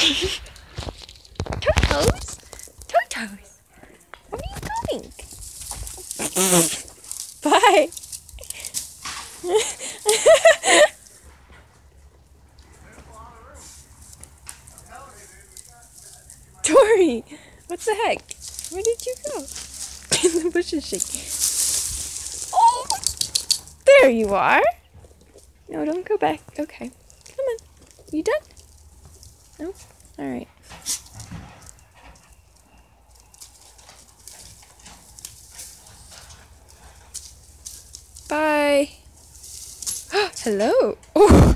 Totos? Totos? Where are you going? Bye. Torrey, what the heck? Where did you go? The bush is shaking. Oh, there you are. No, don't go back. Okay, come on. You done? No? All right. Bye. Hello. Oh.